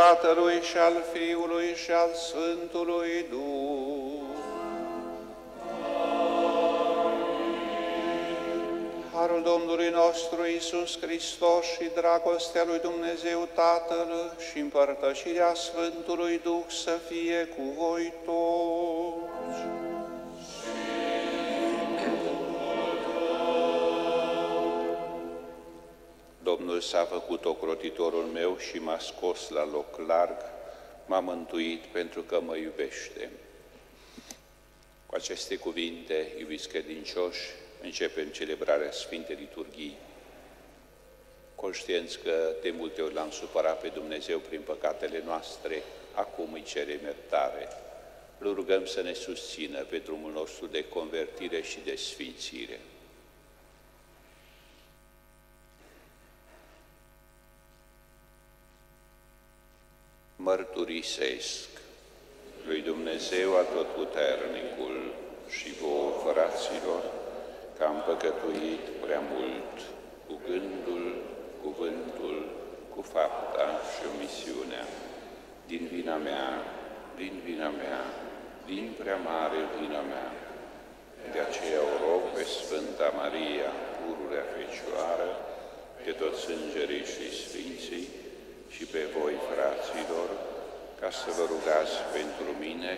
Tatălui și al Fiului și al Sfântului Duh. Harul Domnului nostru Iisus Hristos și dragostea lui Dumnezeu Tatăl și împărtășirea Sfântului Duh să fie cu voi toți. Domnul s-a făcut ocrotitorul meu și m-a scos la loc larg, m-a mântuit pentru că mă iubește. Cu aceste cuvinte, iubiți credincioși, începem celebrarea Sfintei Liturghii, conștienți că de multe ori l-am supărat pe Dumnezeu prin păcatele noastre, acum îi cerem iertare. Îl rugăm să ne susțină pe drumul nostru de convertire și de sfințire. Mărturisesc lui Dumnezeu Atotputernicul și vouă, fraților, că am păcătuit prea mult cu gândul, cuvântul, cu fapta și omisiunea, din vina mea, din prea mare vina mea. De aceea o rog pe Sfânta Maria, pururea Fecioară, pe toți îngerii și sfinții și pe voi, fraților, ca să vă rugați pentru mine,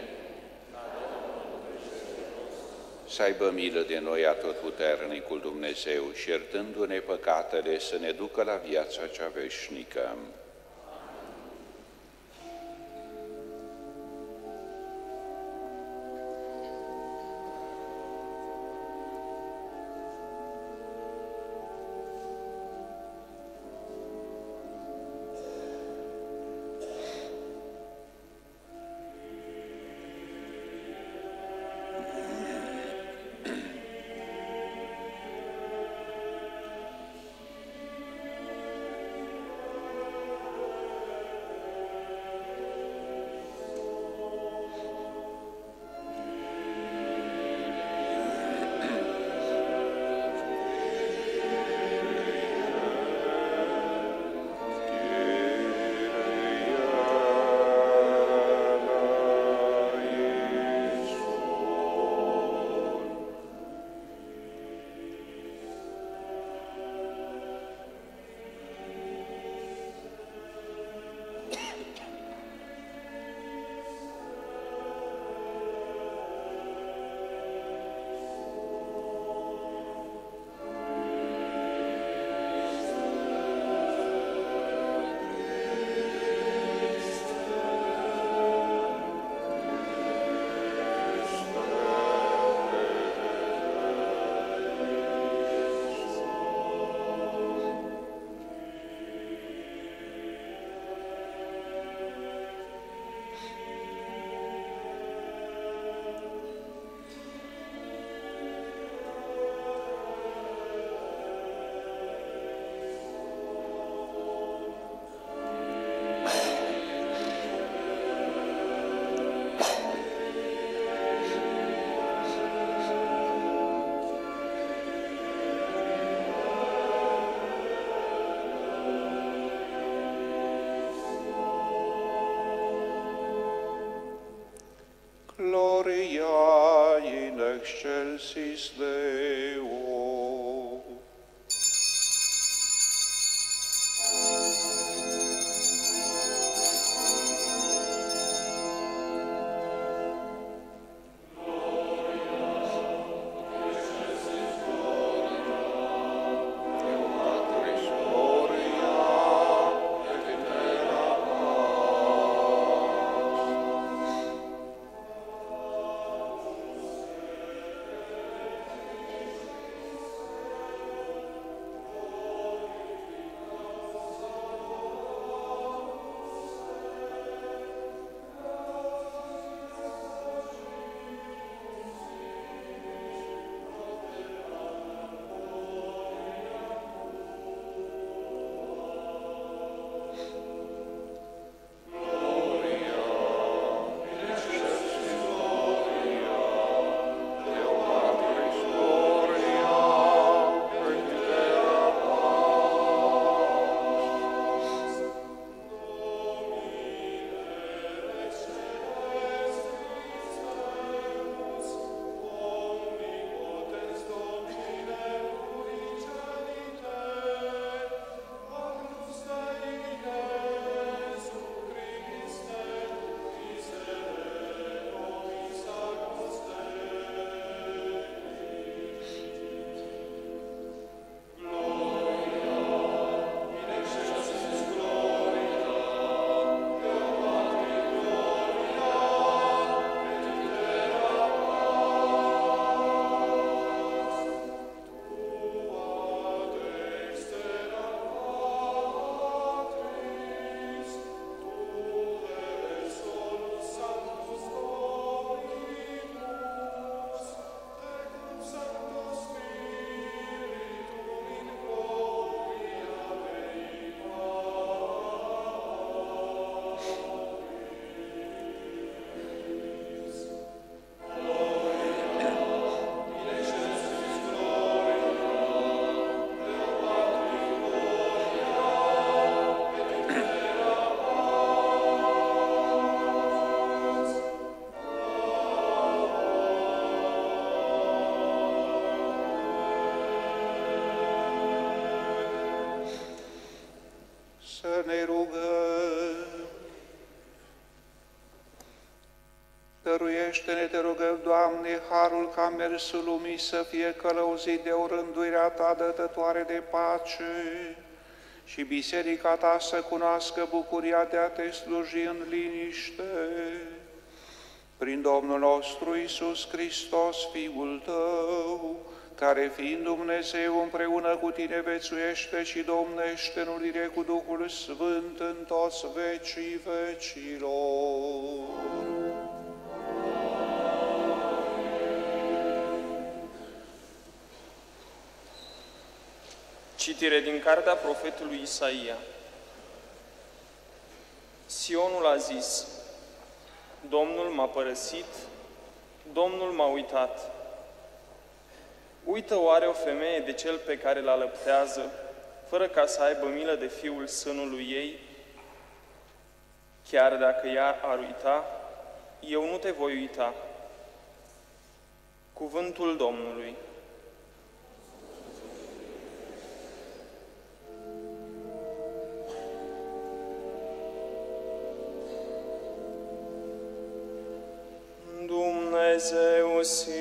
să aibă milă de noi Atotputernicul Dumnezeu și iertându-ne păcatele să ne ducă la viața cea veșnică. Gloria in excelsis Deo. Dăruiește-ne, te rugăm, Doamne, harul ca mersul lumii să fie călăuzit de o rânduirea Ta dătătoare de pace și biserica Ta să cunoască bucuria de a Te sluji în liniște. Prin Domnul nostru Iisus Hristos, Fiul Tău, care fiind Dumnezeu împreună cu Tine vețuiește și domnește în unire cu Duhul Sfânt în toți vecii vecilor. Citire din cartea profetului Isaia. Sionul a zis: Domnul m-a părăsit, Domnul m-a uitat. Uită oare o femeie de cel pe care l alăptează, fără ca să aibă milă de fiul sânului ei? Chiar dacă ea ar uita, eu nu te voi uita. Cuvântul Domnului. Dumnezeu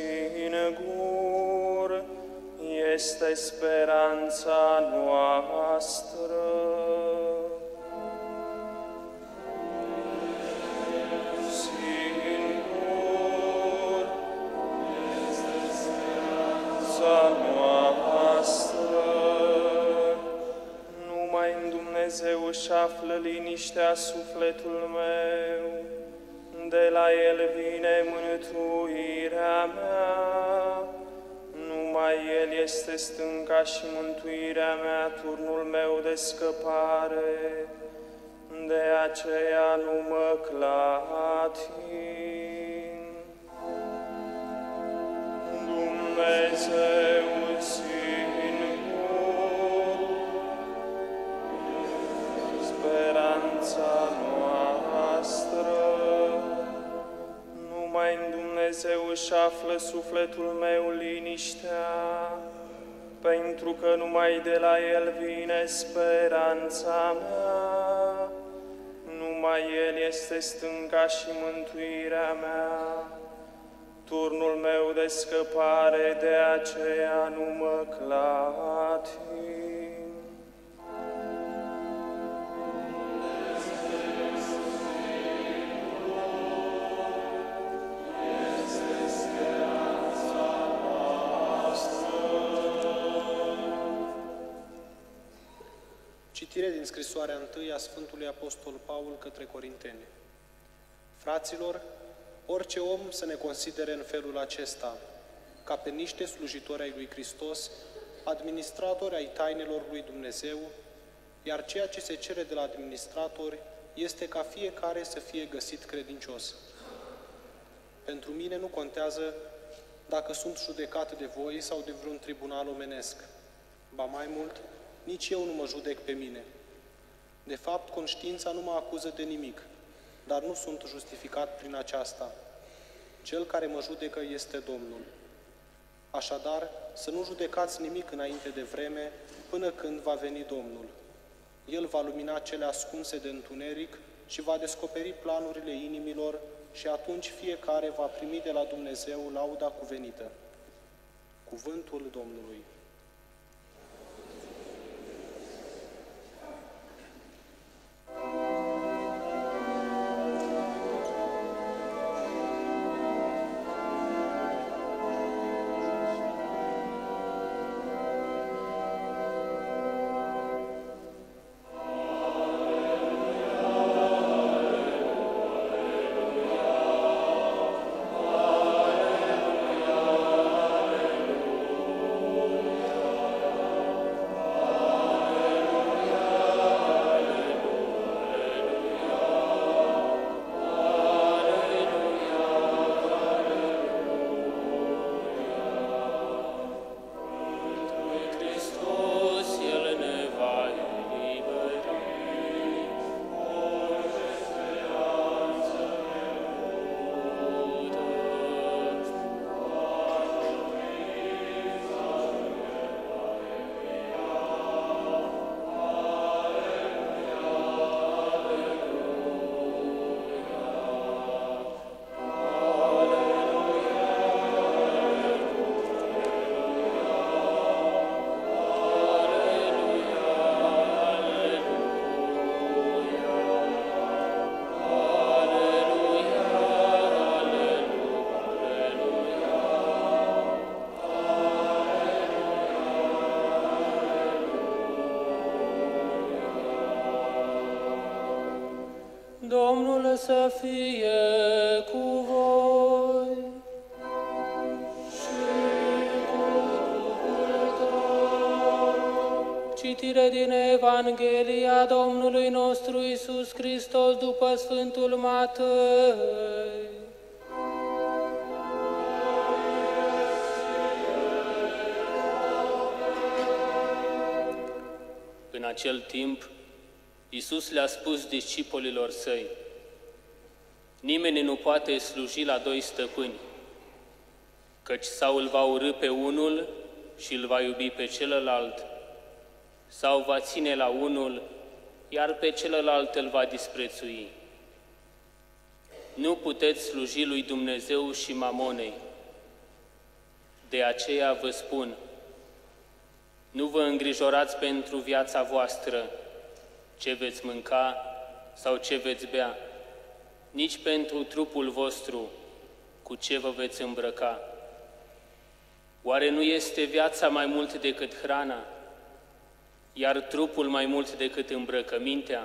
singur este speranța noastră. Singur este speranța noastră. Numai în Dumnezeu își află liniștea sufletul meu. De la El vine mântuirea mea, numai El este stânca și mântuirea mea, turnul meu de scăpare, de aceea nu mă clatin. Dumnezeu singur, speranța noastră. Numai în Dumnezeu își află sufletul meu liniștea, pentru că numai de la El vine speranța mea. Numai El este stânca și mântuirea mea, turnul meu de scăpare, de aceea nu mă clatin. Citire din scrisoarea 1 a Sfântului Apostol Paul către Corinteni. Fraților, orice om să ne considere în felul acesta, ca pe niște slujitori ai lui Hristos, administratori ai tainelor lui Dumnezeu, iar ceea ce se cere de la administratori este ca fiecare să fie găsit credincios. Pentru mine nu contează dacă sunt judecat de voi sau de vreun tribunal omenesc. Ba mai mult, nici eu nu mă judec pe mine. De fapt, conștiința nu mă acuză de nimic, dar nu sunt justificat prin aceasta. Cel care mă judecă este Domnul. Așadar, să nu judecați nimic înainte de vreme, până când va veni Domnul. El va lumina cele ascunse de întuneric și va descoperi planurile inimilor și atunci fiecare va primi de la Dumnezeu lauda cuvenită. Cuvântul Domnului. fie cu voi. Și cu Duhul tău. Citire din Evanghelia Domnului nostru Iisus Hristos după Sfântul Matei. În acel timp, Iisus le-a spus discipolilor săi: nimeni nu poate sluji la doi stăpâni, căci sau îl va urî pe unul și îl va iubi pe celălalt, sau va ține la unul, iar pe celălalt îl va disprețui. Nu puteți sluji lui Dumnezeu și mamonei. De aceea vă spun, nu vă îngrijorați pentru viața voastră, ce veți mânca sau ce veți bea, nici pentru trupul vostru, cu ce vă veți îmbrăca. Oare nu este viața mai mult decât hrana, iar trupul mai mult decât îmbrăcămintea?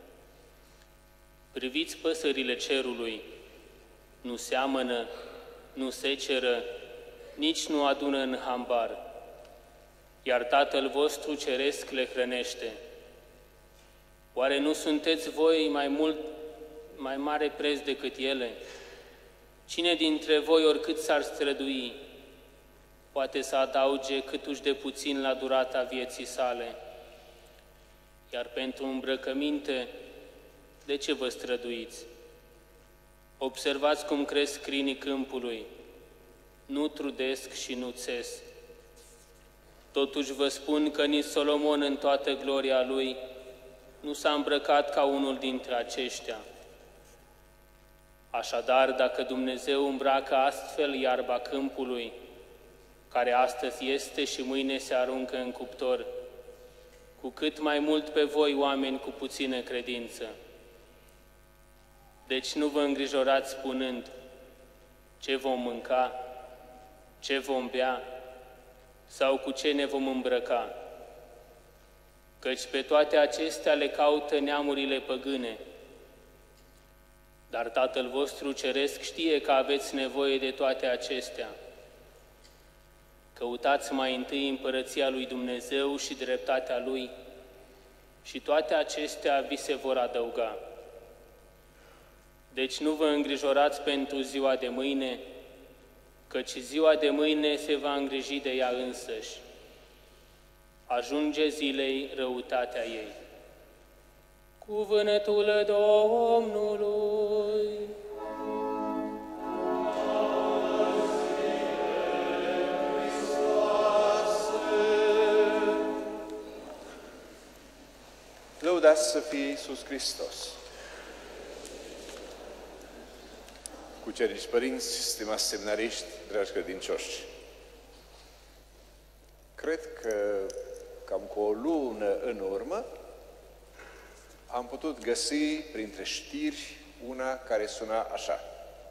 Priviți păsările cerului, nu seamănă, nu seceră, nici nu adună în hambar, iar Tatăl vostru ceresc le hrănește. Oare nu sunteți voi mai mare preț decât ele? Cine dintre voi, oricât s-ar strădui, poate să adauge câtuși de puțin la durata vieții sale? Iar pentru îmbrăcăminte, de ce vă străduiți? Observați cum cresc crinii câmpului, nu trudesc și nu țes. Totuși vă spun că nici Solomon în toată gloria lui nu s-a îmbrăcat ca unul dintre aceștia. Așadar, dacă Dumnezeu îmbracă astfel iarba câmpului, care astăzi este și mâine se aruncă în cuptor, cu cât mai mult pe voi, oameni cu puțină credință. Deci nu vă îngrijorați spunând, ce vom mânca, ce vom bea, sau cu ce ne vom îmbrăca, căci pe toate acestea le caută neamurile păgâne. Dar Tatăl vostru ceresc știe că aveți nevoie de toate acestea. Căutați mai întâi împărăția lui Dumnezeu și dreptatea Lui, și toate acestea vi se vor adăuga. Deci nu vă îngrijorați pentru ziua de mâine, căci ziua de mâine se va îngriji de ea însăși. Ajunge zilei răutatea ei. Cuvântul Domnului. Lăudați să fie Iisus Hristos! Cuceriți părinți, stimați seminariști, dragi credincioși, cred că cam cu o lună în urmă am putut găsi printre știri una care suna așa: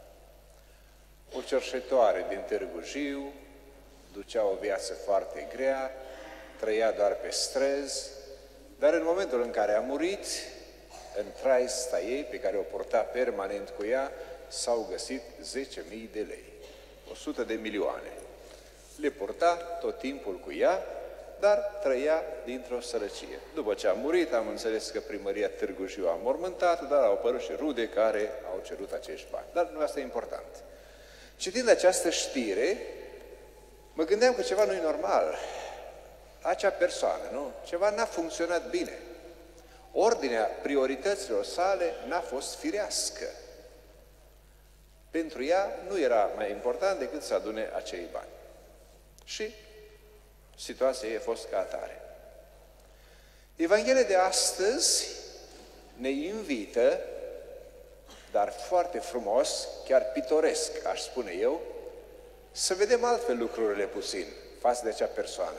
o cerșetoare din Târgu Jiu ducea o viață foarte grea, trăia doar pe străzi, dar în momentul în care a murit, în traista ei, pe care o purta permanent cu ea, s-au găsit 10.000 de lei, 100 de milioane. Le purta tot timpul cu ea, dar trăia dintr-o sărăcie. După ce a murit, am înțeles că primăria Târgu Jiu a mormântat, dar au apărut și rude care au cerut acești bani. Dar nu asta e important. Citind această știre, mă gândeam că ceva nu e normal. Acea persoană, nu? Ceva n-a funcționat bine. Ordinea priorităților sale n-a fost firească. Pentru ea nu era mai important decât să adune acei bani. Și situația ei a fost ca atare. Evanghelia de astăzi ne invită, dar foarte frumos, chiar pitoresc, aș spune eu, să vedem altfel lucrurile puțin față de acea persoană.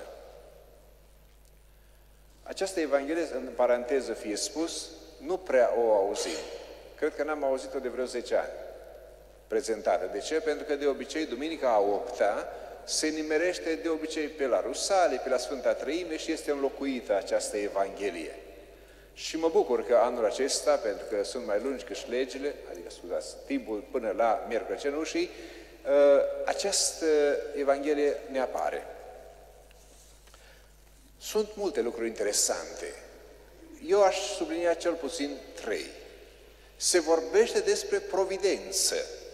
Această Evanghelie, în paranteză fie spus, nu prea o auzim. Cred că n-am auzit-o de vreo 10 ani prezentată. De ce? Pentru că de obicei, duminica a 8-a se nimerește de obicei pe la Rusale, pe la Sfânta Treime și este înlocuită această Evanghelie. Și mă bucur că anul acesta, pentru că sunt mai lungi cât legile, adică, scuzați, timpul până la Miercuri Cenușii, această Evanghelie ne apare. Sunt multe lucruri interesante. Eu aș sublinia cel puțin 3. Se vorbește despre providență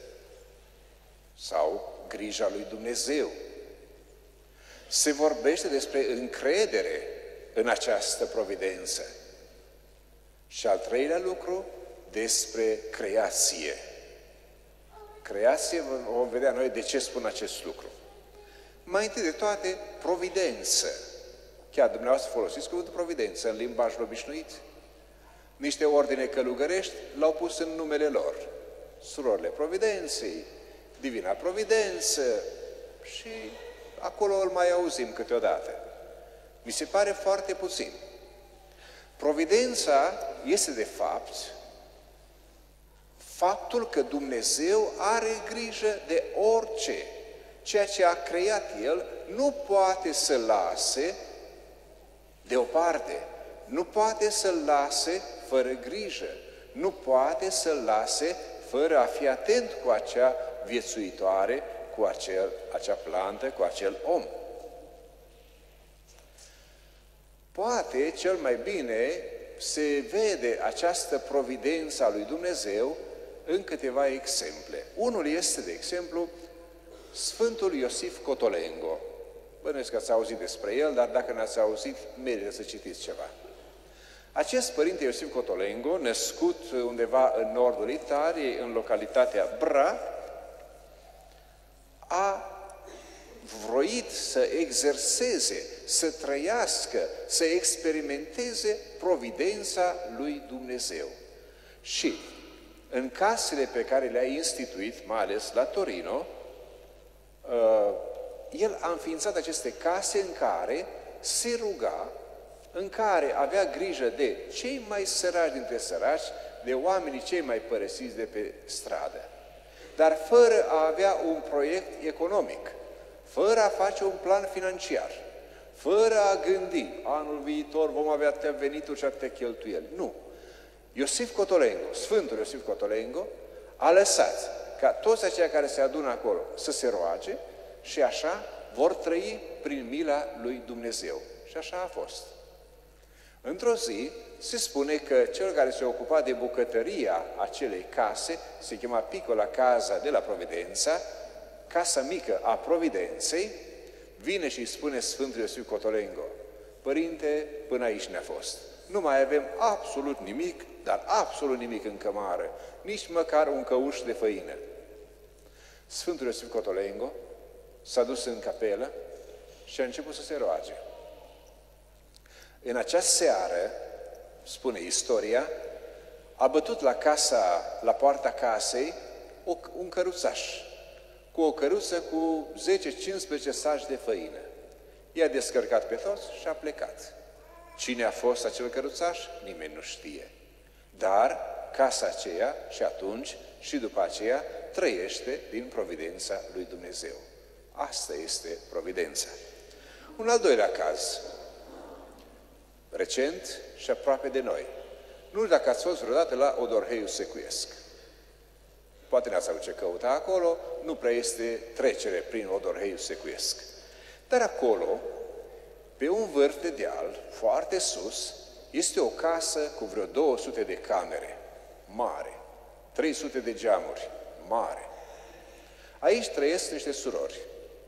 sau grija lui Dumnezeu. Se vorbește despre încredere în această providență. Și al 3-lea lucru, despre creație. Creație, vom vedea noi de ce spun acest lucru. Mai întâi de toate, providență. Chiar dumneavoastră folosiți cuvântul providență în limbajul obișnuit. Niște ordine călugărești l-au pus în numele lor. Surorile Providenței, Divina Providență și acolo îl mai auzim câteodată. Mi se pare foarte puțin. Providența este de fapt faptul că Dumnezeu are grijă de orice. Ceea ce a creat El nu poate să lase deoparte, nu poate să-l lase fără grijă, nu poate să-l lase fără a fi atent cu acea viețuitoare, cu acea plantă, cu acel om. Poate cel mai bine se vede această providență a lui Dumnezeu în câteva exemple. Unul este, de exemplu, Sfântul Iosif Cotolengo. Bănuiesc că ați auzit despre el, dar dacă n-ați auzit, merită să citiți ceva. Acest părinte Iosif Cotolengo, născut undeva în nordul Italiei, în localitatea Bra, a vroit să exerseze, să trăiască, să experimenteze providența lui Dumnezeu. Și în casele pe care le-a instituit, mai ales la Torino, el a înființat aceste case în care se ruga, în care avea grijă de cei mai săraci dintre săraci, de oamenii cei mai părăsiți de pe stradă. Dar fără a avea un proiect economic, fără a face un plan financiar, fără a gândi, anul viitor vom avea atâtea venituri și atâtea cheltuieli. Nu. Iosif Cotolengo, Sfântul Iosif Cotolengo, a lăsat ca toți aceia care se adună acolo să se roage și așa vor trăi prin mila lui Dumnezeu. Și așa a fost. Într-o zi se spune că cel care se ocupa de bucătăria acelei case, se chema Piccola Casa de la Providența, Casa Mică a Providenței, vine și îi spune Sfântul Iosif Cotolengo: Părinte, până aici ne-a fost. Nu mai avem absolut nimic, dar absolut nimic în cămară, nici măcar un căuș de făină. Sfântul Iosif Cotolengo s-a dus în capelă și a început să se roage. În acea seară, spune istoria, a bătut la poarta casei un căruțaș, cu o căruță cu 10-15 saci de făină. I-a descărcat pe toți și a plecat. Cine a fost acel căruțaș? Nimeni nu știe. Dar casa aceea și atunci și după aceea trăiește din providența lui Dumnezeu. Asta este providența. Un al doilea caz, recent și aproape de noi. Nu știu dacă ați fost vreodată la Odorheiul Secuiesc. Poate ne-ați aduce căuta acolo, nu prea este trecere prin Odorheiul Secuiesc. Dar acolo, pe un vârf de deal, foarte sus, este o casă cu vreo 200 de camere, mare, 300 de geamuri, mare. Aici trăiesc niște surori.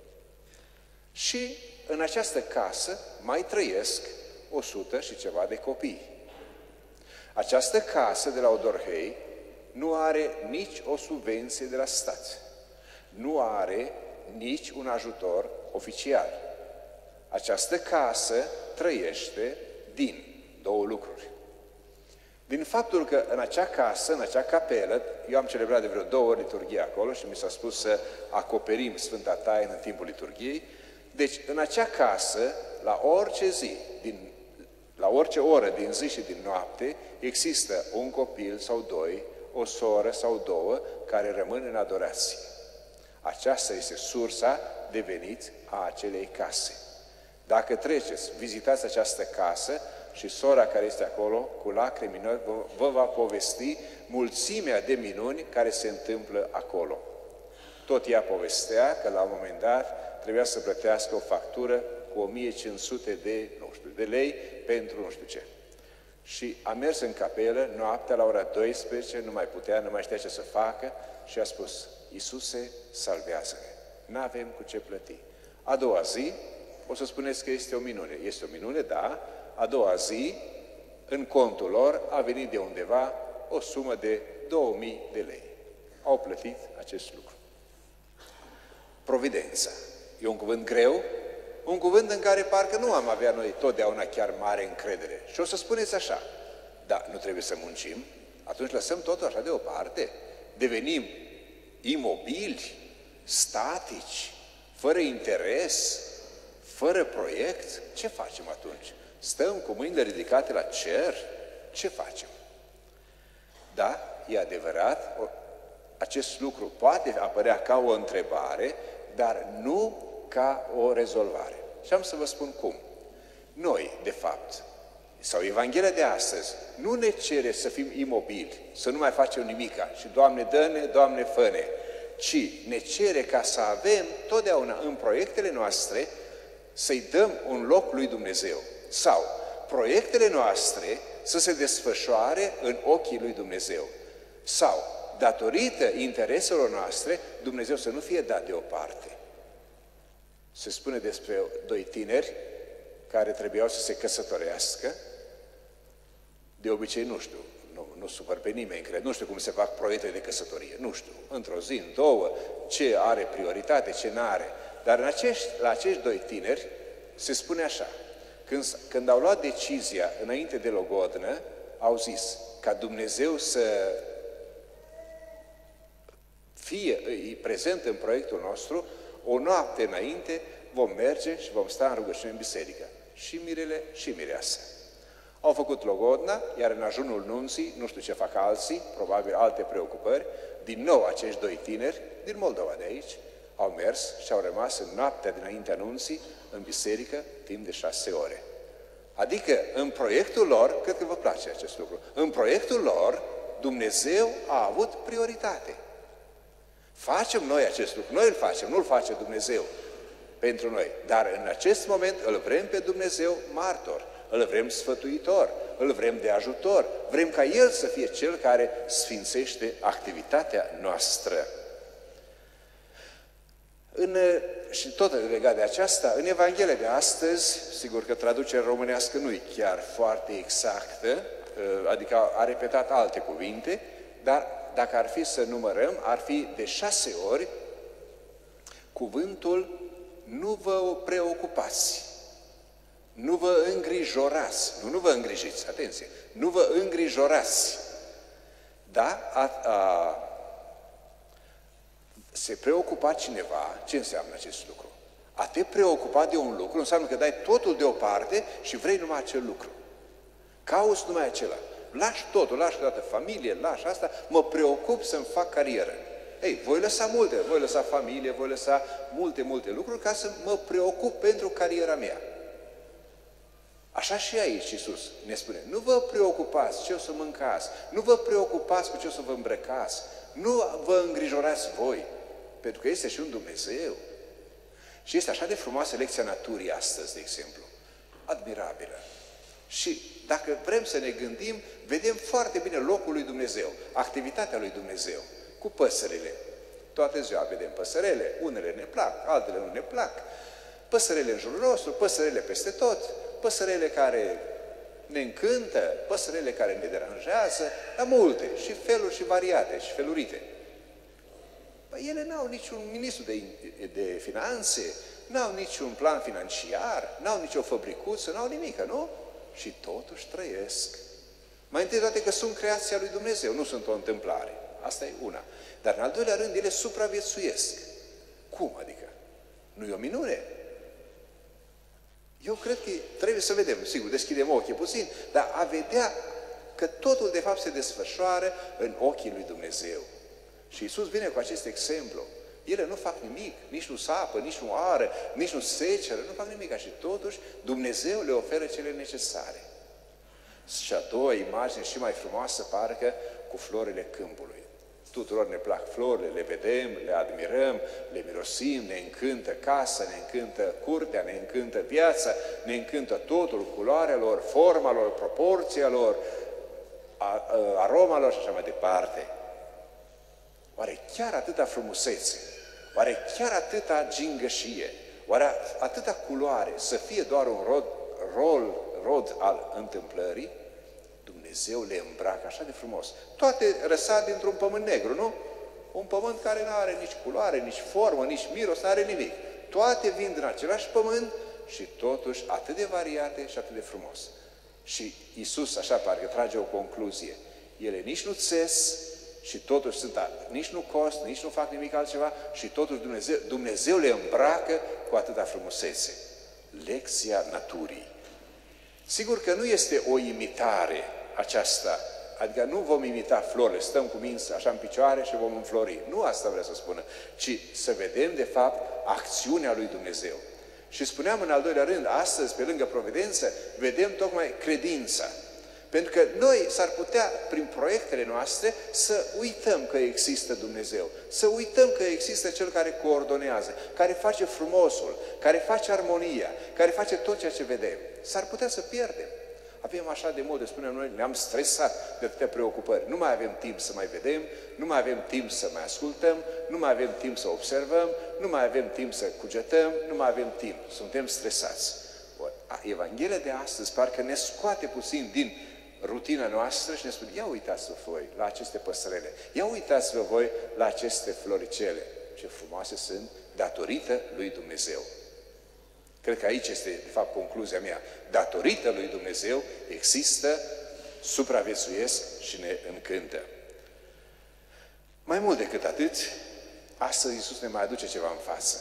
Și în această casă mai trăiesc 100 și ceva de copii. Această casă de la Odorhei nu are nici o subvenție de la stat. Nu are nici un ajutor oficial. Această casă trăiește din două lucruri. Din faptul că în acea casă, în acea capelă, eu am celebrat de vreo 2 ori liturghia acolo și mi s-a spus să acoperim Sfânta Taină în timpul liturghiei. Deci, în acea casă, la orice zi, la orice oră din zi și din noapte, există un copil sau 2, o soră sau 2, care rămân în adorație. Aceasta este sursa de venit a acelei case. Dacă treceți, vizitați această casă și sora care este acolo, cu lacrimi noi, vă va povesti mulțimea de minuni care se întâmplă acolo. Tot ea povestea că la un moment dat trebuia să plătească o factură cu 1500 de lei pentru nu știu ce. Și a mers în capelă noaptea la ora 12, nu mai putea, nu mai știa ce să facă și a spus: Iisuse, salvează-ne, n-avem cu ce plăti. A doua zi, o să spuneți că este o minune. Este o minune, da. A doua zi, în contul lor, a venit de undeva o sumă de 2000 de lei. Au plătit acest lucru. Providența. E un cuvânt greu, un cuvânt în care parcă nu am avea noi totdeauna chiar mare încredere. Și o să spuneți așa: da, nu trebuie să muncim, atunci lăsăm totul așa deoparte, devenim imobili, statici, fără interes, fără proiect. Ce facem atunci? Stăm cu mâinile ridicate la cer? Ce facem? Da, e adevărat, acest lucru poate apărea ca o întrebare, dar nu ca o rezolvare. Și am să vă spun cum. Noi, de fapt, sau Evanghelia de astăzi, nu ne cere să fim imobili, să nu mai facem nimica și Doamne dă-ne, Doamne fă-ne, ci ne cere ca să avem totdeauna în proiectele noastre să-i dăm un loc lui Dumnezeu. Sau proiectele noastre să se desfășoare în ochii lui Dumnezeu. Sau, datorită intereselor noastre, Dumnezeu să nu fie dat deoparte. Se spune despre doi tineri care trebuiau să se căsătorească. De obicei, nu știu, nu supăr pe nimeni, cred, nu știu cum se fac proiecte de căsătorie, nu știu, într-o zi, în două, ce are prioritate, ce n-are. Dar la acești doi tineri se spune așa: când au luat decizia înainte de logodnă, au zis ca Dumnezeu să fie prezent în proiectul nostru, o noapte înainte vom merge și vom sta în rugăciune în biserică. Și mirele și mireasa. Au făcut logodna, iar în ajunul nunții, nu știu ce fac alții, probabil alte preocupări, din nou acești doi tineri, din Moldova de aici, au mers și au rămas în noaptea dinaintea nunții în biserică timp de 6 ore. Adică, în proiectul lor, cred că vă place acest lucru, în proiectul lor, Dumnezeu a avut prioritate. Facem noi acest lucru, noi îl facem, nu îl face Dumnezeu pentru noi. Dar în acest moment îl vrem pe Dumnezeu martor, îl vrem sfătuitor, îl vrem de ajutor, vrem ca El să fie Cel care sfințește activitatea noastră. Și tot legat de aceasta, în Evanghelia de astăzi, sigur că traducerea românească nu e chiar foarte exactă, adică a repetat alte cuvinte, dar dacă ar fi să numărăm, ar fi de 6 ori cuvântul nu vă preocupați, nu vă îngrijorați, nu vă îngrijiți, atenție, nu vă îngrijorați. Da? Se preocupa cineva, ce înseamnă acest lucru? A te preocupa de un lucru înseamnă că dai totul deoparte și vrei numai acel lucru. Cauți numai acela. Lași totul, lași toată familie, lași asta, mă preocup să-mi fac carieră. Ei, voi lăsa multe, voi lăsa familie, voi lăsa multe lucruri ca să mă preocup pentru cariera mea. Așa și aici Iisus ne spune: nu vă preocupați ce o să mâncați, nu vă preocupați cu ce o să vă îmbrăcați, nu vă îngrijorați voi, pentru că este și un Dumnezeu. Și este așa de frumoasă lecția naturii astăzi, de exemplu. Admirabilă. Și dacă vrem să ne gândim, vedem foarte bine locul lui Dumnezeu, activitatea lui Dumnezeu, cu păsările. Toată ziua vedem păsărele, unele ne plac, altele nu ne plac. Păsărele în jurul nostru, păsărele peste tot, păsărele care ne încântă, păsărele care ne deranjează, dar multe, și feluri și variate, și felurite. Păi ele n-au niciun ministru de finanțe, n-au niciun plan financiar, n-au nicio fabricuță, n-au nimic, nu? Și totuși trăiesc. Mai întâi toate că sunt creația lui Dumnezeu, nu sunt o întâmplare. Asta e una. Dar în al doilea rând, ele supraviețuiesc. Cum adică? Nu e o minune? Eu cred că trebuie să vedem, sigur, deschidem ochii puțin, dar a vedea că totul de fapt se desfășoară în ochii lui Dumnezeu. Și Iisus vine cu acest exemplu. Ele nu fac nimic, nici nu sapă, nici nu ară, nici nu seceră, nu fac nimic. Și totuși Dumnezeu le oferă cele necesare. Și a doua imagine și mai frumoasă, parcă, cu florile câmpului. Tuturor ne plac florile, le vedem, le admirăm, le mirosim, ne încântă casa, ne încântă curtea, ne încântă viața, ne încântă totul, culoarea lor, forma lor, proporția lor, aroma lor și așa mai departe. Oare chiar atâta frumusețe? Oare chiar atâta gingășie? Oare atâta culoare să fie doar un rod al întâmplării? Dumnezeu le îmbracă așa de frumos. Toate răsad dintr-un pământ negru, nu? Un pământ care nu are nici culoare, nici formă, nici miros, nu are nimic. Toate vin din același pământ și totuși atât de variate și atât de frumos. Și Iisus așa parcă trage o concluzie. Ele nici nu țes și totuși sunt, nici nu cost, nici nu fac nimic altceva și totuși Dumnezeu le îmbracă cu atâta frumusețe. Lecția naturii. Sigur că nu este o imitare aceasta, adică nu vom imita florile, stăm cu minți așa în picioare și vom înflori. Nu asta vreau să spună, ci să vedem de fapt acțiunea lui Dumnezeu. Și spuneam în al doilea rând, astăzi, pe lângă providență, vedem tocmai credința. Pentru că noi s-ar putea, prin proiectele noastre, să uităm că există Dumnezeu, să uităm că există Cel care coordonează, care face frumosul, care face armonia, care face tot ceea ce vedem. S-ar putea să pierdem. Avem așa de mod, spunem noi, ne-am stresat de atâtea preocupări. Nu mai avem timp să mai vedem, nu mai avem timp să mai ascultăm, nu mai avem timp să observăm, nu mai avem timp să cugetăm, nu mai avem timp. Suntem stresați. Evanghelia de astăzi parcă ne scoate puțin din rutina noastră și ne spune, ia uitați-vă voi la aceste păsărele, ia uitați-vă voi la aceste floricele. Ce frumoase sunt datorită lui Dumnezeu. Cred că aici este, de fapt, concluzia mea. Datorită lui Dumnezeu există, supraviețuiesc și ne încântă. Mai mult decât atât, astăzi Iisus ne mai aduce ceva în față.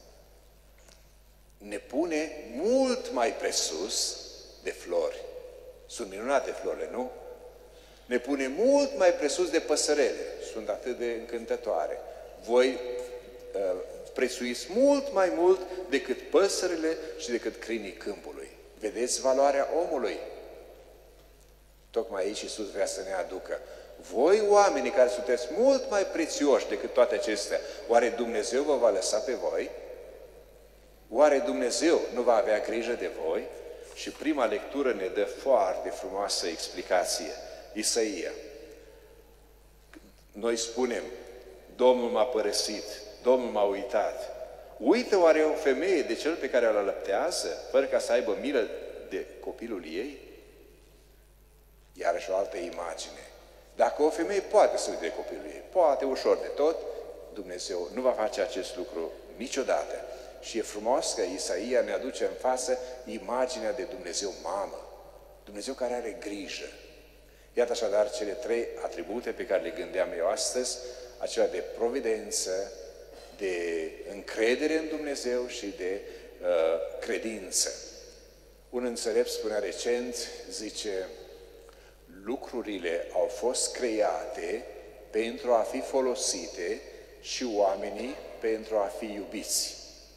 Ne pune mult mai presus de flori. Sunt minunate florile, nu? Ne pune mult mai presus de păsărele. Sunt atât de încântătoare. Voi prețuiți mult mai mult decât păsările și decât câinii câmpului. Vedeți valoarea omului? Tocmai aici Iisus vrea să ne aducă. Voi, oamenii care sunteți mult mai prețioși decât toate acestea, oare Dumnezeu vă va lăsa pe voi? Oare Dumnezeu nu va avea grijă de voi? Și prima lectură ne dă foarte frumoasă explicație. Isaia. Noi spunem, Domnul m-a părăsit, Domnul m-a uitat. Uită oare o femeie de cel pe care o alăptează, fără ca să aibă milă de copilul ei? Iarăși o altă imagine. Dacă o femeie poate să uite de copilul ei, poate ușor de tot, Dumnezeu nu va face acest lucru niciodată. Și e frumos că Isaia ne aduce în față imaginea de Dumnezeu mamă. Dumnezeu care are grijă. Iată așadar cele trei atribute pe care le gândeam eu astăzi, acela de providență, de încredere în Dumnezeu și de credință. Un înțelept spunea recent, zice, lucrurile au fost create pentru a fi folosite și oamenii pentru a fi iubiți.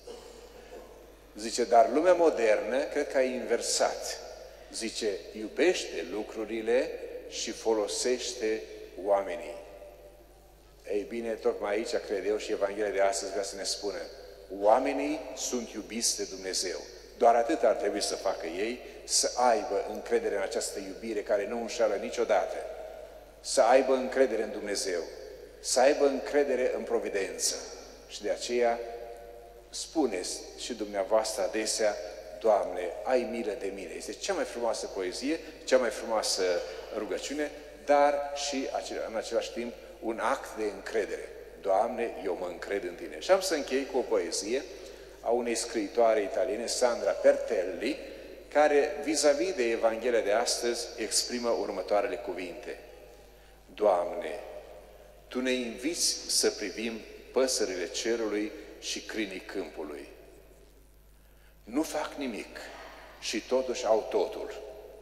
Zice, dar lumea modernă cred că a inversat. Zice, iubește lucrurile și folosește oamenii. Ei bine, tocmai aici cred eu și Evanghelia de astăzi vrea să ne spună, oamenii sunt iubiți de Dumnezeu. Doar atât ar trebui să facă ei, să aibă încredere în această iubire care nu înșală niciodată. Să aibă încredere în Dumnezeu. Să aibă încredere în providență. Și de aceea spuneți și dumneavoastră adesea, Doamne, ai milă de mine. Este cea mai frumoasă poezie, cea mai frumoasă rugăciune, dar și în același timp un act de încredere. Doamne, eu mă încred în Tine. Și am să închei cu o poezie a unei scriitoare italiene, Sandra Pertelli, care, vis-a-vis de Evanghelia de astăzi, exprimă următoarele cuvinte. Doamne, Tu ne inviți să privim păsările cerului și câinii câmpului. Nu fac nimic și totuși au totul.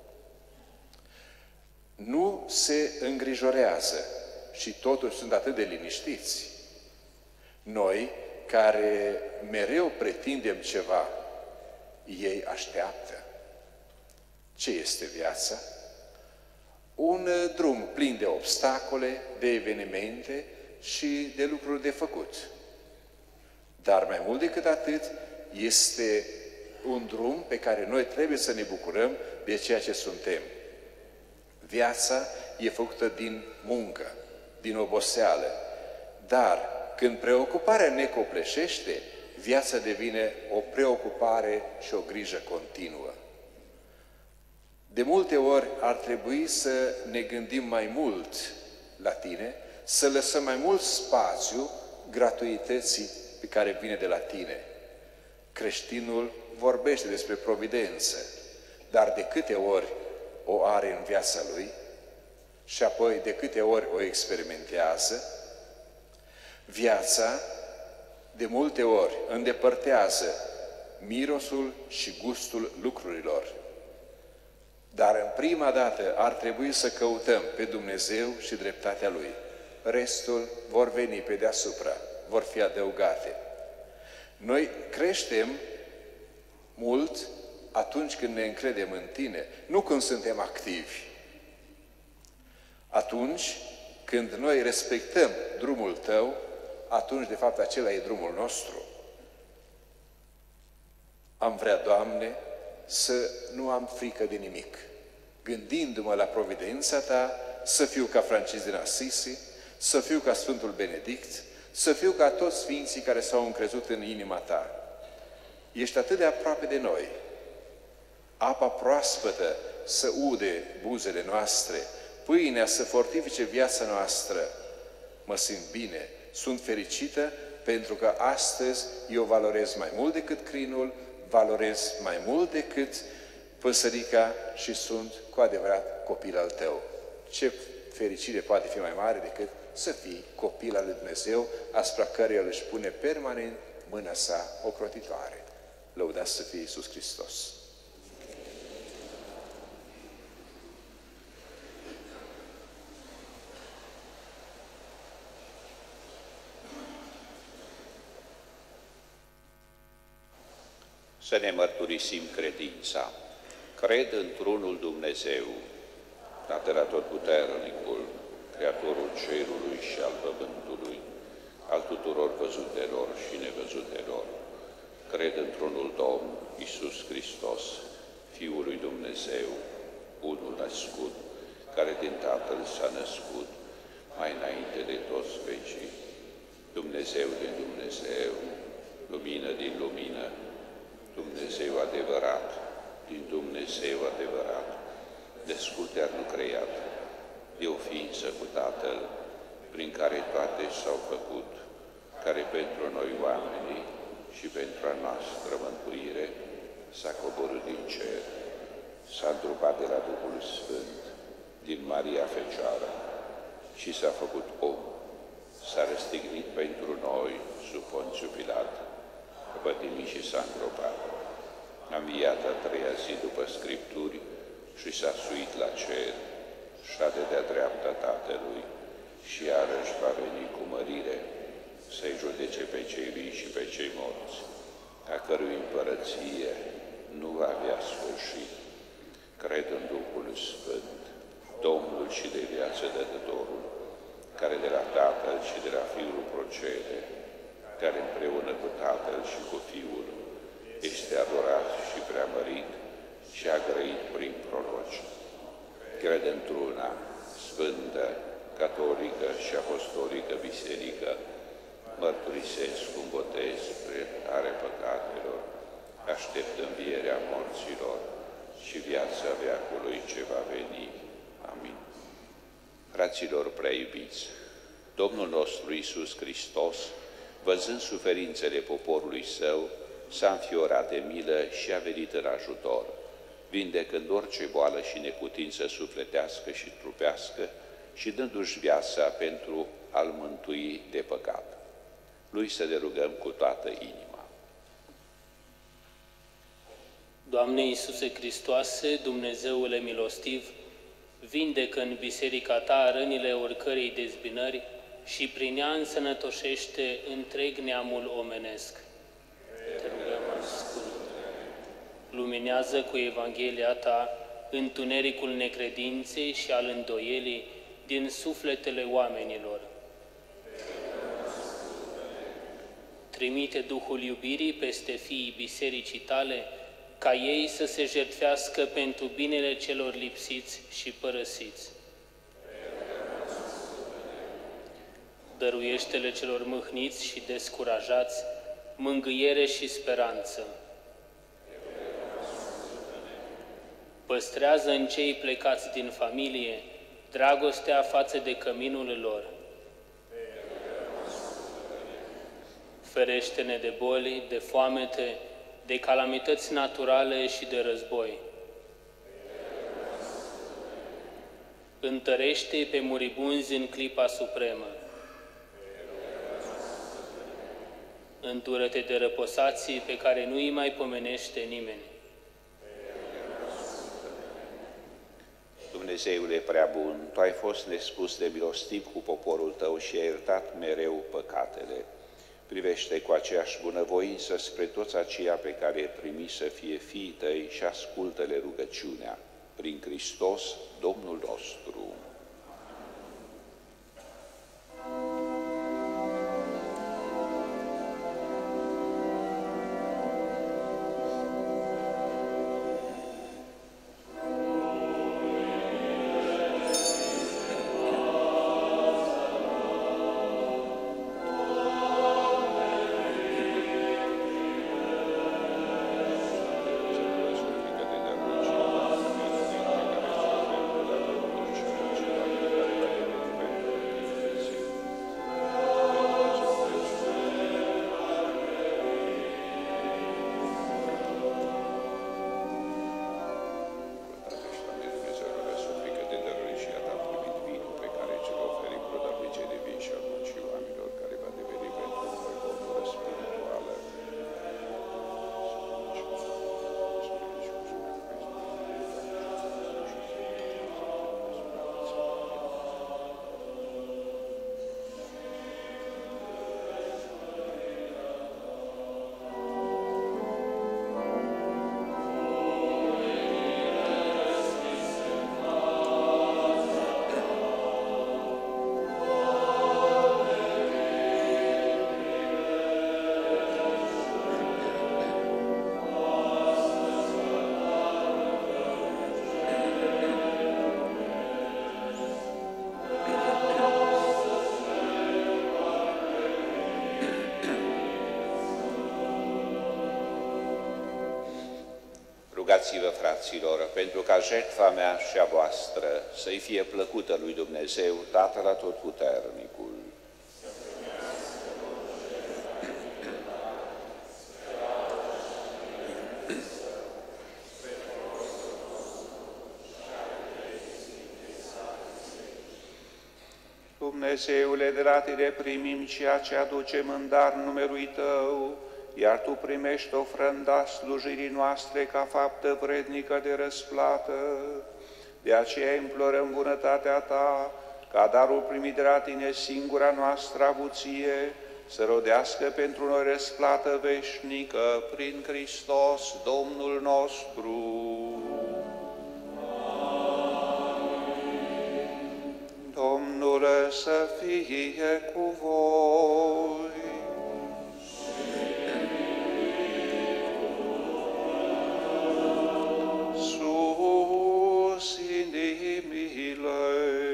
Nu se îngrijorează și totuși sunt atât de liniștiți. Noi, care mereu pretindem ceva, ei așteaptă. Ce este viața? Un drum plin de obstacole, de evenimente și de lucruri de făcut. Dar mai mult decât atât, este un drum pe care noi trebuie să ne bucurăm de ceea ce suntem. Viața e făcută din muncă, din oboseală, dar când preocuparea ne copleșește, viața devine o preocupare și o grijă continuă. De multe ori ar trebui să ne gândim mai mult la tine, să lăsăm mai mult spațiu gratuității pe care vine de la tine. Creștinul vorbește despre providență, dar de câte ori o are în viața lui și apoi de câte ori o experimentează, viața de multe ori îndepărtează mirosul și gustul lucrurilor. Dar în prima dată ar trebui să căutăm pe Dumnezeu și dreptatea Lui. Restul vor veni pe deasupra, vor fi adăugate. Noi creștem mult atunci când ne încredem în Tine, nu când suntem activi. Atunci când noi respectăm drumul Tău, atunci de fapt acela e drumul nostru. Am vrea, Doamne, să nu am frică de nimic. Gândindu-mă la providența Ta, să fiu ca Francisc din Assisi, să fiu ca Sfântul Benedict, să fiu ca toți Sfinții care s-au încrezut în inima Ta. Ești atât de aproape de noi. Apa proaspătă să ude buzele noastre, pâinea să fortifice viața noastră. Mă simt bine, sunt fericită pentru că astăzi eu valorez mai mult decât crinul, valorez mai mult decât păsărica și sunt cu adevărat copil al Tău. Ce fericire poate fi mai mare decât să fii copil al lui Dumnezeu, asupra căruia îl își pune permanent mâna sa ocrotitoare. Lăudați să fie Iisus Hristos! Să ne mărturisim credința. Cred într-unul Dumnezeu, Tatăl Atotputernicul, Creatorul cerului și al pământului, al tuturor văzutelor și nevăzutelor. Cred într-unul Domn, Iisus Hristos, Fiul lui Dumnezeu, unul născut, care din Tatăl s-a născut, mai înainte de toți vecii, Dumnezeu din Dumnezeu, lumină din lumină, Dumnezeu adevărat, din Dumnezeu adevărat, născut dar nu creat, de o ființă cu Tatăl, prin care toate s-au făcut, care pentru noi oamenii și pentru a noastră mântuire s-a coborât din cer, s-a întrupat de la Duhul Sfânt, din Maria Fecioară și s-a făcut om, s-a răstignit pentru noi sub Ponțiu Pilat, a pătimit și s-a îngropat. A înviat a treia zi după Scripturi și s-a suit la cer, șade de-a dreapta Tatălui și iarăși va veni cu mărire să-i judece pe cei vii și pe cei morți, a cărui împărăție nu va avea sfârșit. Cred în Duhul Sfânt, Domnul și de viață dătătorul, care de la Tatăl și de la Fiul procede, care împreună cu Tatăl și cu Fiul este adorat și preamărit și a grăit prin proroci. Cred într-una sfântă, catolică și apostolică biserică, mărturisesc un botez spre iertarea păcatelor, aștept învierea morților și viața veacului ce va veni. Amin. Fraților prea iubiți, Domnul nostru Iisus Hristos, văzând suferințele poporului Său, s-a înfiorat de milă și a venit în ajutor, vindecând orice boală și neputință sufletească și trupească și dându-și viața pentru a-l mântui de păcat. Lui să ne rugăm cu toată inima. Doamne Iisuse Hristoase, Dumnezeule milostiv, vindecă în biserica Ta rănile oricărei dezbinări și prin ea însănătoșește întreg neamul omenesc. Te rugăm ascultă. Luminează cu Evanghelia Ta întunericul necredinței și al îndoielii din sufletele oamenilor. Trimite Duhul iubirii peste fiii bisericii tale, ca ei să se jertfească pentru binele celor lipsiți și părăsiți. Dăruiește-le celor mâhniți și descurajați mângâiere și speranță. Păstrează în cei plecați din familie dragostea față de căminul lor. Ferește-ne de boli, de foamete, de calamități naturale și de război. Întărește-i pe muribunzi în clipa supremă. Îndură-te de răposații pe care nu îi mai pomenește nimeni. Dumnezeule prea bun, Tu ai fost nespus de milostiv cu poporul Tău și ai iertat mereu păcatele. Privește cu aceeași bunăvoință spre toți aceia pe care îi primi să fie fiii Tăi și ascultă-le rugăciunea. Prin Hristos, Domnul nostru. Rugați-vă, fraților, pentru ca jertfa mea și a voastră să-i fie plăcută lui Dumnezeu, Tatăl Atotputernicul. Dumnezeule, de la Tine primim ceea ce aducem în dar numelui Tău, iar Tu primești ofranda slujirii noastre ca faptă vrednică de răsplată. De aceea implorăm bunătatea Ta, ca darul primit de la Tine, singura noastră avuție, să rodească pentru noi răsplată veșnică prin Hristos, Domnul nostru. Domnul să fie cu voi. Sus inimile.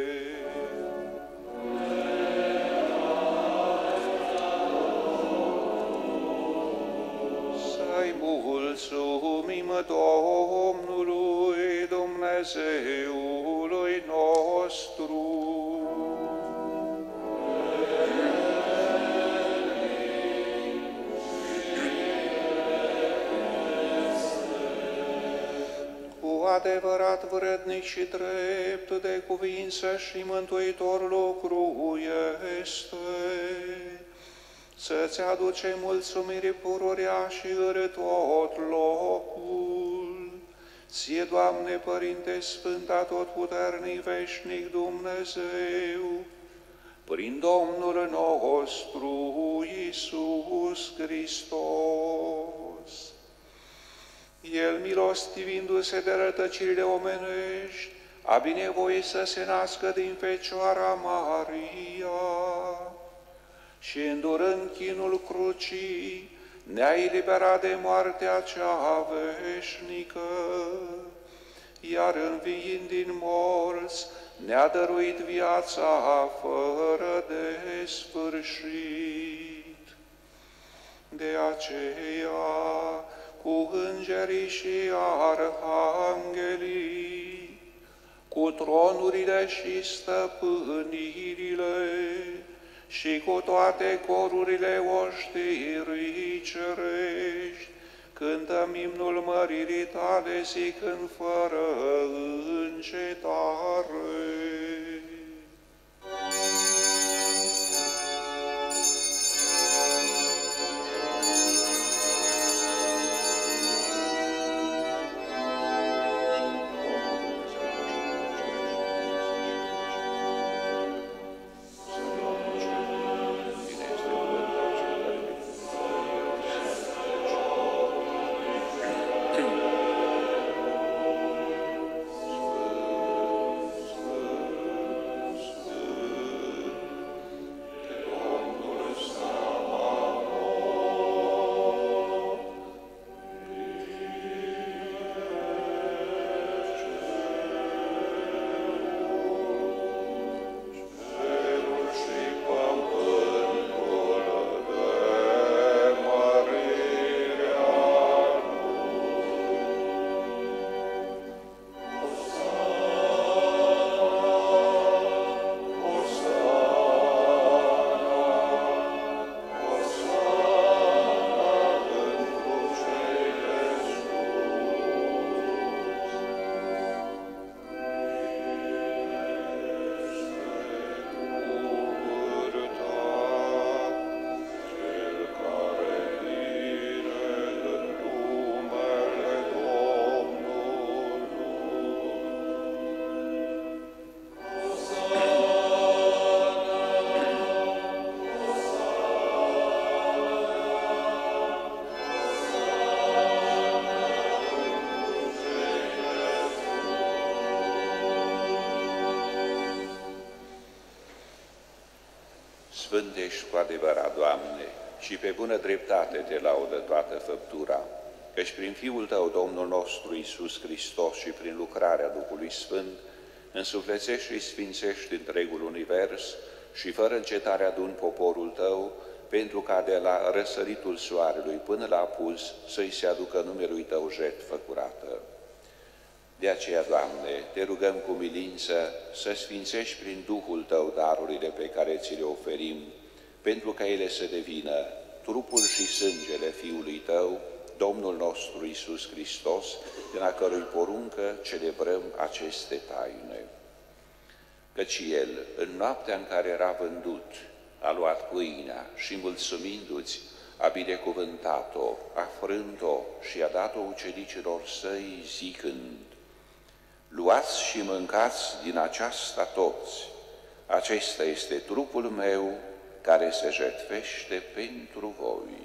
Să-i mulțumim Domnului Dumnezeului nostru. Adevărat vrednic și drept de cuvință și mântuitor lucru este să-ți aduce mulțumiri pururea și în tot locul. Ție, Doamne, Părinte Sfânt, Atotputernic, veșnic Dumnezeu, prin Domnul nostru Iisus Hristos. El, milostivindu-se de rătăcirile omenești, a binevoit să se nască din Fecioara Maria și, îndurând chinul crucii, ne-a eliberat de moartea cea veșnică, iar înviind din morți, ne-a dăruit viața fără de sfârșit. De aceea, cu îngerii și arhanghelii, cu tronurile și stăpânirile și cu toate corurile oștirii cerești, cântăm imnul măririi tale zicând fără încetare. Sfânt ești cu adevărat, Doamne, și pe bună dreptate te laudă toată făptura, căci prin Fiul Tău, Domnul nostru Iisus Hristos, și prin lucrarea Duhului Sfânt, însuflețești și sfințești întregul univers și fără încetare aduni poporul Tău, pentru ca de la răsăritul soarelui până la apus să-i se aducă numelui Tău jertfă curată. De aceea, Doamne, te rugăm cu milință să sfințești prin Duhul Tău darurile pe care ți le oferim, pentru ca ele să devină trupul și sângele Fiului Tău, Domnul nostru Iisus Hristos, din a cărui poruncă celebrăm aceste taine. Căci El, în noaptea în care era vândut, a luat pâinea și, mulțumindu-ți, a binecuvântat-o, a frânt-o și a dat-o ucenicilor Săi, zicând: luați și mâncați din aceasta toți, acesta este trupul meu care se jertfește pentru voi.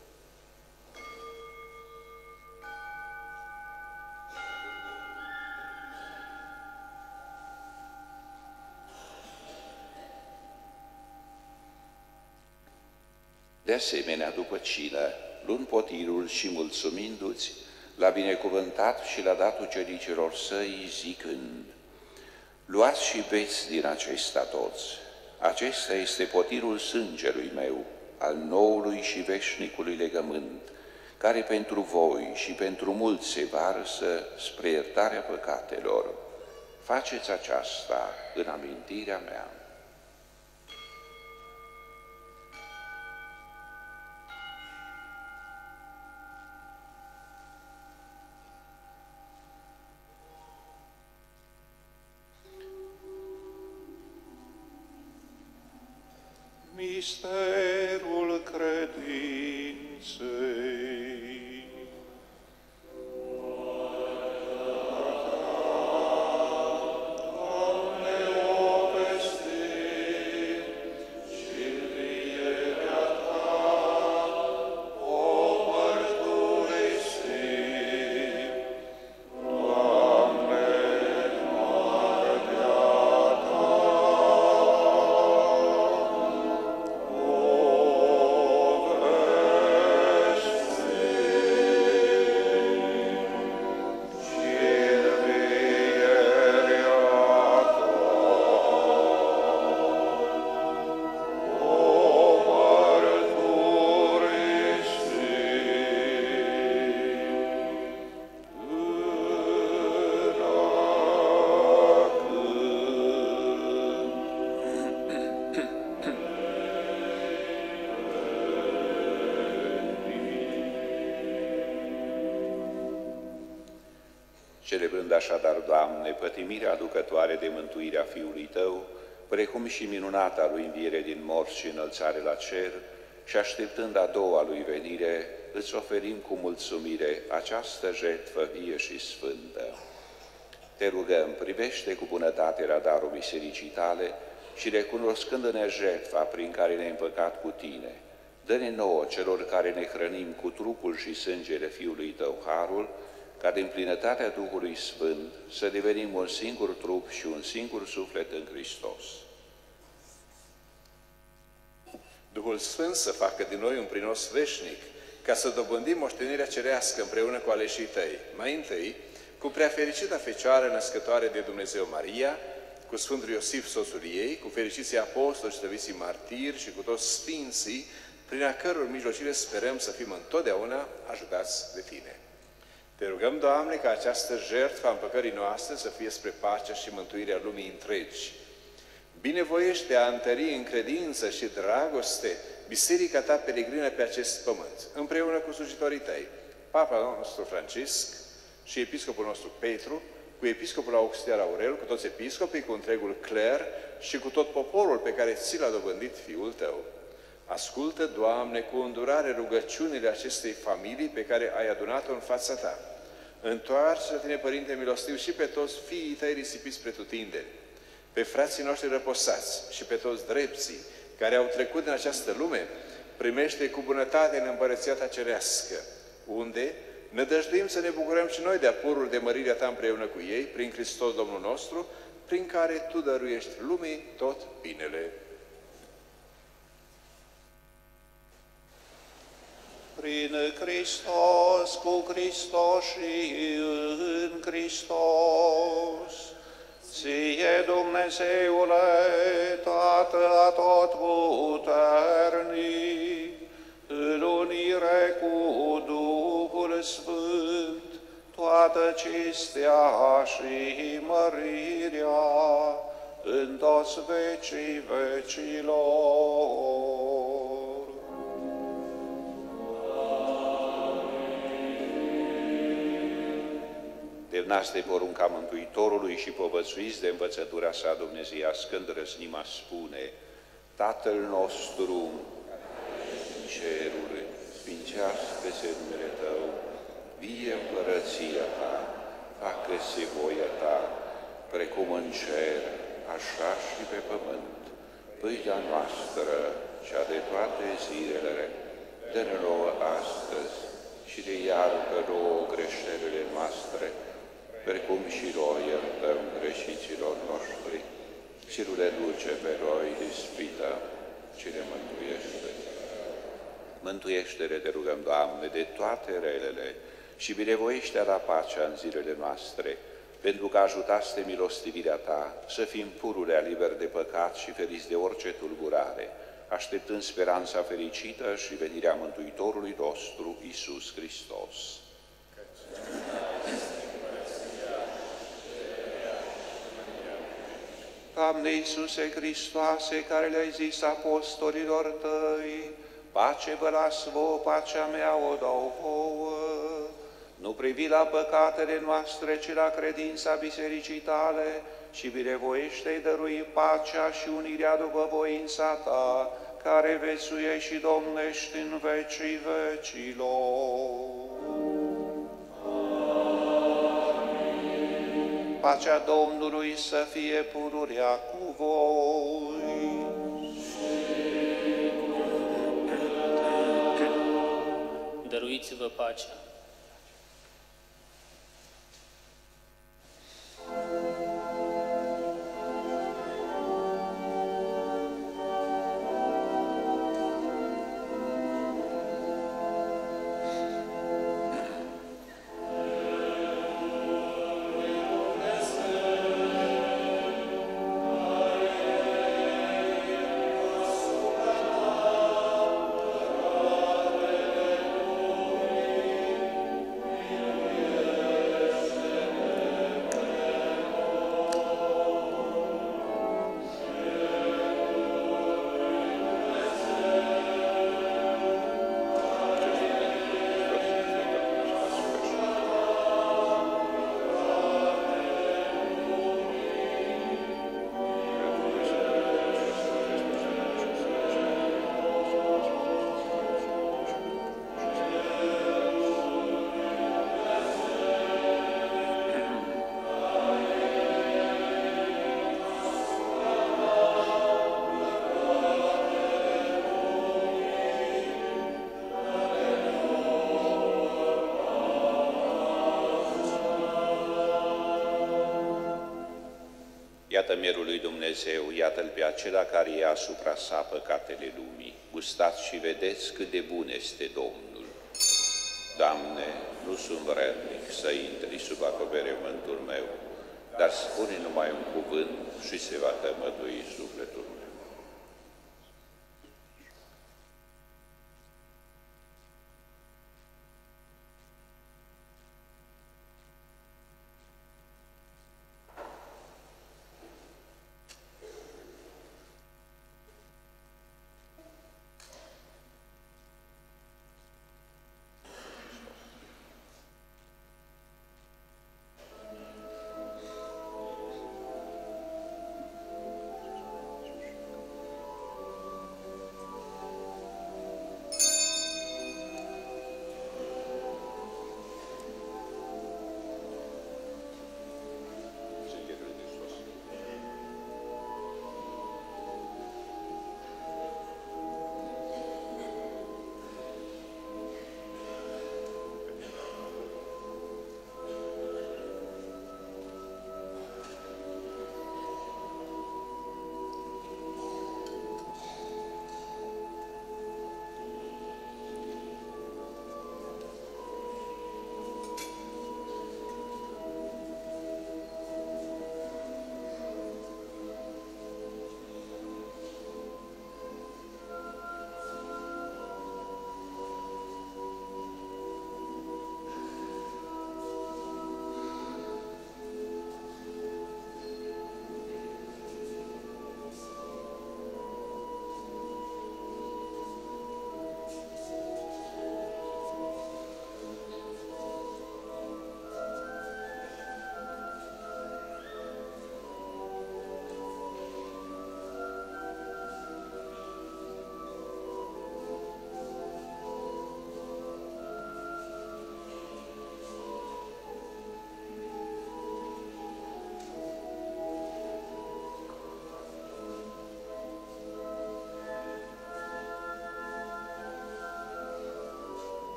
De asemenea, după cină, luând potirul și mulțumindu-ți, l-a binecuvântat și l-a dat ucenicilor Săi, zicând: luați și beți din acesta toți, acesta este potirul sângelui meu, al noului și veșnicului legământ, care pentru voi și pentru mulți se varsă spre iertarea păcatelor. Faceți aceasta în amintirea mea. Misterul credinței. Doamne, o vestit și învierea Ta, o mărturisit. Celebrând așadar, Doamne, pătimirea aducătoare de mântuirea Fiului Tău, precum și minunata Lui înviere din morți și înălțare la cer, și așteptând a doua Lui venire, îți oferim cu mulțumire această jertfă vie și sfântă. Te rugăm, privește cu bunătate radarul bisericii Tale și recunoscându-ne jertfa prin care ne-ai împăcat cu Tine, dă-ne nouă, celor care ne hrănim cu trupul și sângele Fiului Tău, harul, ca din plinătatea Duhului Sfânt să devenim un singur trup și un singur suflet în Hristos. Duhul Sfânt să facă din noi un prinos veșnic, ca să dobândim moștenirea cerească împreună cu aleșii Tăi. Mai întâi, cu preafericita Fecioară născătoare de Dumnezeu Maria, cu Sfântul Iosif, soțul ei, cu fericiții apostoli și slăviții martiri și cu toți sfinții, prin a căror mijlocire sperăm să fim întotdeauna ajutați de Tine. Te rugăm, Doamne, ca această jertfă a împăcării noastre să fie spre pacea și mântuirea lumii întregi. Binevoiește a întări în credință și dragoste biserica Ta peregrină pe acest pământ, împreună cu slujitorii Tăi, Papa nostru Francisc și Episcopul nostru Petru, cu Episcopul Auxiliar Aurel, cu toți episcopii, cu întregul cler și cu tot poporul pe care ți l-a dobândit Fiul Tău. Ascultă, Doamne, cu îndurare rugăciunile acestei familii pe care ai adunat-o în fața Ta. Întoarce la Tine, Părinte milostiv, și pe toți fiii Tăi risipiți pretutindeni, pe frații noștri răposați și pe toți drepții care au trecut din această lume, primește cu bunătate în împărăția Ta cerească, unde nădăjduim să ne bucurăm și noi de apurul de mărirea Ta împreună cu ei, prin Hristos Domnul nostru, prin care Tu dăruiești lumii tot binele. Prin Hristos, cu Hristos și în Hristos, Ție, Dumnezeule, Tată atotputernic, în unire cu Duhul Sfânt, toată cinstea și mărirea în toți vecii vecilor. Demnați de porunca Mântuitorului și povățuiți de învățătura sa dumnezeiască, îndrăznim a spune: Tatăl nostru, în ceruri, sfințească-se numele Tău, vie împărăția Ta, facă-se voia Ta, precum în cer, așa și pe pământ. Pâinea noastră, cea de toate zilele, dă-ne nouă astăzi și ne iartă nouă greșelile noastre, precum și noi iertăm greșiților noștri, și nu le duce pe noi ispită, ci ne mântuiește. Mântuiește-ne, te rugăm, Doamne, de toate relele și binevoiește la pacea în zilele noastre, pentru că ajutați de milostivirea Ta să fim pururea liberi de păcat și feriți de orice tulburare, așteptând speranța fericită și venirea Mântuitorului nostru, Iisus Hristos. Doamne Iisuse Hristoase, care le-ai zis apostolilor Tăi, pace vă las vouă, pacea mea o dau vouă. Nu privi la păcatele noastre, ci la credința bisericii Tale și binevoiește-i dărui pacea și unirea după voința Ta, care vețuiești și domnești în vecii vecilor. Pacea Domnului să fie pururea cu voi. Dăruiți-vă pacea. Iată Mierul lui Dumnezeu, iată-L pe acela care ia asupra sa păcatele lumii. Gustați și vedeți cât de bun este Domnul. Doamne, nu sunt vrednic să intri sub acoperământul meu, dar spune numai un cuvânt și se va tămădui sufletul meu.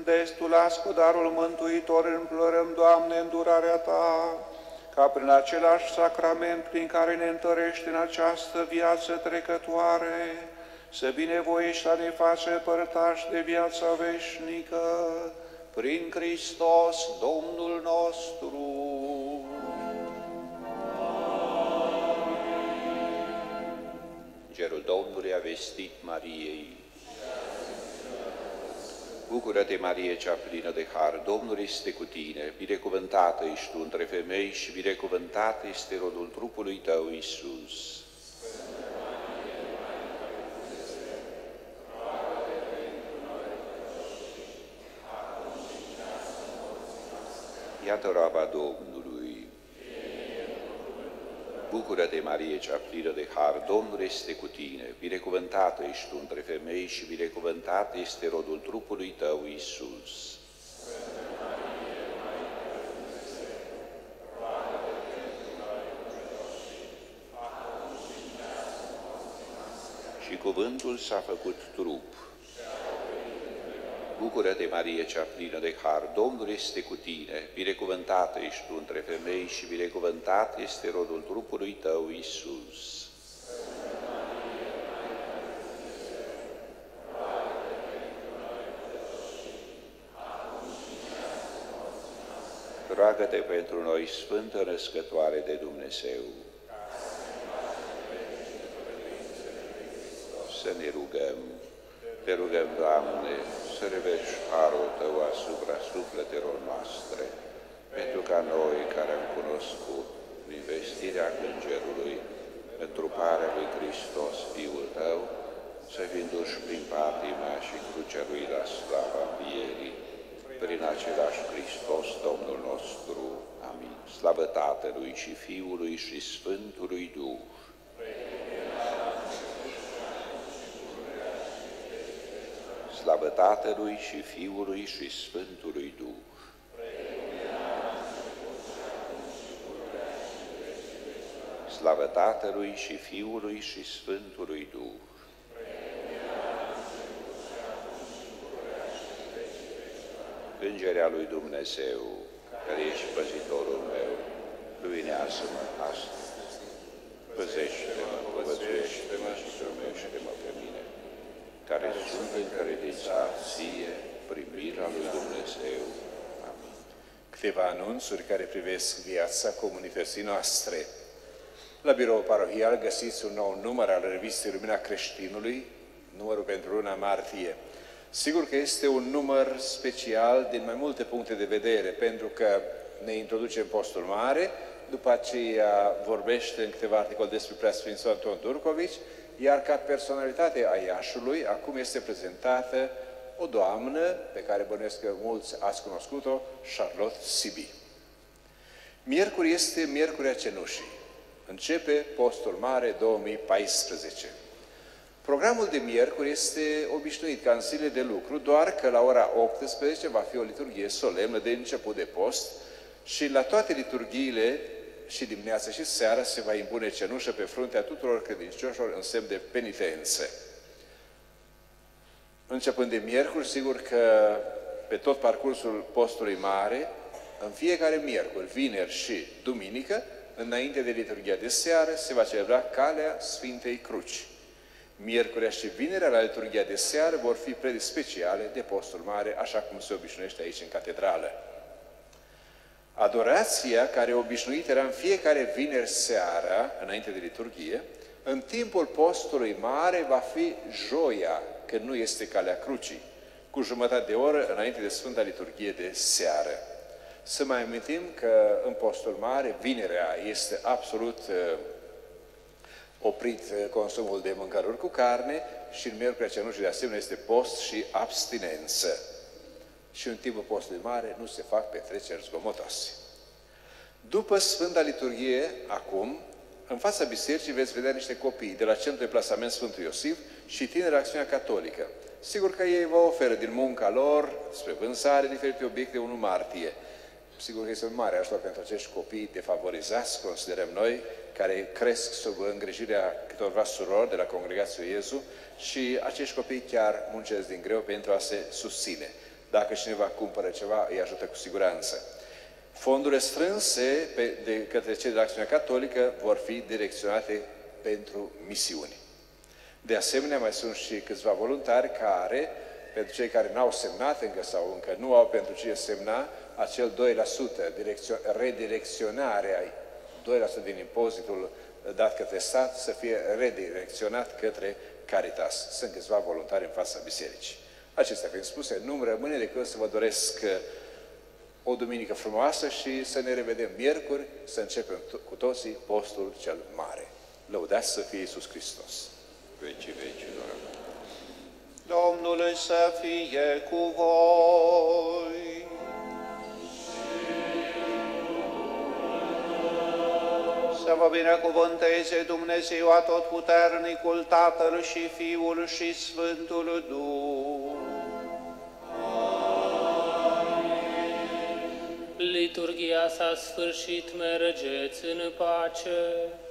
destulați cu darul mântuitor, implorăm, Doamne, îndurarea Ta, ca prin același sacrament prin care ne întărești în această viață trecătoare, să binevoiești să ne face părtași de viața veșnică, prin Hristos Domnul nostru. Îngerul Domnului a vestit Mariei: Bucură-te, Marie, cea plină de har, Domnul este cu tine, binecuvântată ești tu între femei și binecuvântat este rodul trupului tău, Iisus. Iată roaba Domnului. Bucură-te, Marie, cea plină de har, Domnul este cu tine, binecuvântată ești tu între femei și binecuvântat este rodul trupului tău, Iisus. Și cuvântul s-a făcut trup. Bucură-te, Marie, cea plină de har, Domnul este cu tine, binecuvântată ești tu între femei și binecuvântat este rodul trupului tău, Iisus. Roagă-te pentru noi, Sfântă Născătoare de Dumnezeu. Să ne rugăm. Te rugăm, Doamne, să revești harul Tău asupra sufletelor noastre, pentru ca noi care am cunoscut prin vestirea Îngerului întruparea lui Hristos, Fiul Tău, să fim duși prin patima și crucea Lui la slava învierii, prin același Hristos, Domnul nostru. Amin. Slavă Tatălui și Fiului și Sfântului Duh. Slavă Tatălui și Fiului și Sfântului Duh. Slavă Tatălui și Fiului și Sfântului Duh. Îngerea lui Dumnezeu, care ești păzitorul meu, luminează-mă astăzi. Păzește-mă, povățuiește-mă și primește-mă pe mine, care sunt încredințat ție prin mila lui Dumnezeu. Amin. Câteva anunțuri care privesc viața comunității noastre. La birou parohial găsiți un nou număr al revistei Lumina Creștinului, numărul pentru luna martie. Sigur că este un număr special din mai multe puncte de vedere, pentru că ne introduce în postul mare, după aceea vorbește în câteva articole despre Preasfințitul Anton Turcovici, iar ca personalitate a Iașului, acum este prezentată o doamnă pe care bănuiesc că mulți ați cunoscut-o, Charlotte Sibi. Miercuri este Miercurea Cenușii. Începe postul mare 2014. Programul de miercuri este obișnuit ca în zile de lucru, doar că la ora 18 va fi o liturghie solemnă de început de post și la toate liturghiile, și dimineața și seara, se va impune cenușă pe fruntea tuturor credincioșilor în semn de penitență. Începând de miercuri, sigur că pe tot parcursul postului mare, în fiecare miercuri, vineri și duminică, înainte de liturghia de seară, se va celebra Calea Sfintei Cruci. Miercurea și vinerea la liturghia de seară vor fi predii speciale de postul mare, așa cum se obișnuiește aici în catedrală. Adorația, care obișnuit era în fiecare vineri seara, înainte de liturghie, în timpul postului mare va fi joia, că nu este Calea Crucii, cu jumătate de oră înainte de Sfânta Liturghie de seară. Să mai amintim că în postul mare, vinerea, este absolut oprit consumul de mâncăruri cu carne și în Miercurea Cenușii de asemenea este post și abstinență. Și în timpul postului mare nu se fac petreceri zgomotoase. După Sfânta Liturghie, acum, în fața bisericii veți vedea niște copii de la Centrul de Plasament Sfântul Iosif și Tineri Acțiunea Catolică. Sigur că ei vă oferă din munca lor, spre vânzare, diferite obiecte 1 martie. Sigur că este un mare ajutor pentru acești copii defavorizați, considerăm noi, care cresc sub îngrijirea câtorva surori de la Congregația Iesu și acești copii chiar muncesc din greu pentru a se susține. Dacă cineva cumpără ceva, îi ajută cu siguranță. Fondurile strânse de către cei de la Acțiunea Catolică vor fi direcționate pentru misiuni. De asemenea, mai sunt și câțiva voluntari care, pentru cei care n-au semnat încă sau încă nu au pentru cine semna, acel 2% redirecționare, 2% din impozitul dat către stat să fie redirecționat către Caritas. Sunt câțiva voluntari în fața bisericii. Acestea fiind spuse, nu-mi rămâne decât să vă doresc o duminică frumoasă și să ne revedem miercuri, să începem cu toții postul cel mare. Lăudați să fie Iisus Hristos! Vecii vecilor. Domnul să fie cu voi. Să vă binecuvânteze Dumnezeu Atotputernicul, Tatăl și Fiul și Sfântul Duh. Liturghia s-a sfârșit, mergeți în pace.